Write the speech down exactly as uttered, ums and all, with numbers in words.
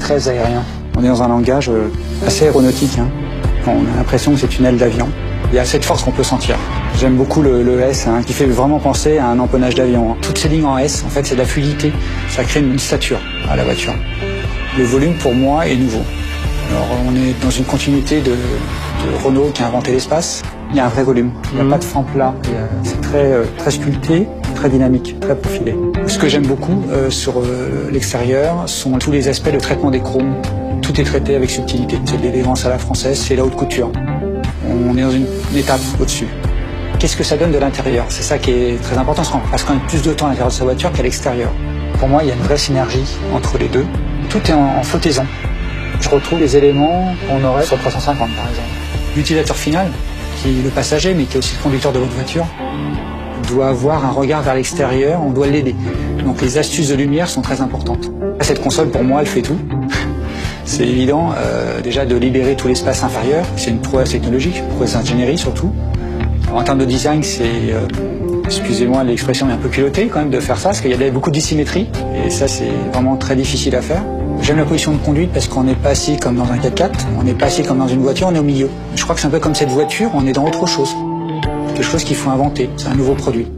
très aérien. On est dans un langage assez aéronautique, hein. On a l'impression que c'est une aile d'avion. Il y a cette force qu'on peut sentir. J'aime beaucoup le, le S, hein, qui fait vraiment penser à un empennage d'avion. Toutes ces lignes en S, en fait, c'est de la fluidité. Ça crée une stature à la voiture. Le volume, pour moi, est nouveau. Alors, on est dans une continuité de, de Renault qui a inventé l'espace. Il y a un vrai volume. Il n'y a mmh. pas de frein plat. C'est très, euh, très sculpté, très dynamique, très profilé. Ce que j'aime beaucoup euh, sur euh, l'extérieur sont tous les aspects de traitement des chromes. Tout est traité avec subtilité. C'est de l'élégance à la française, c'est la haute couture. On est dans une, une étape au-dessus. Qu'est-ce que ça donne de l'intérieur? C'est ça qui est très important, parce qu'on a plus de temps à l'intérieur de sa voiture qu'à l'extérieur. Pour moi, il y a une vraie synergie entre les deux. Tout est en, en flottaison. Je retrouve les éléments qu'on aurait sur trois cent cinquante, par exemple. L'utilisateur final, qui est le passager, mais qui est aussi le conducteur de votre voiture, doit avoir un regard vers l'extérieur, on doit l'aider. Donc les astuces de lumière sont très importantes. Cette console, pour moi, elle fait tout. C'est évident, euh, déjà, de libérer tout l'espace inférieur. C'est une prouesse technologique, une prouesse d'ingénierie surtout. En termes de design, c'est, euh, excusez-moi l'expression, est un peu culotté quand même de faire ça, parce qu'il y a beaucoup de dissymétrie, et ça, c'est vraiment très difficile à faire. J'aime la position de conduite parce qu'on n'est pas assis comme dans un quatre-quatre, on n'est pas assis comme dans une voiture, on est au milieu. Je crois que c'est un peu comme cette voiture, on est dans autre chose. Quelque chose qu'il faut inventer, c'est un nouveau produit.